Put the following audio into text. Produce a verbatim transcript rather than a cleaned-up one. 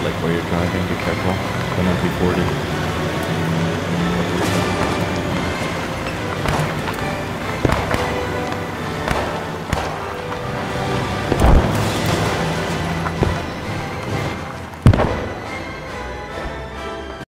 like while you're driving, be careful. Don't be forty.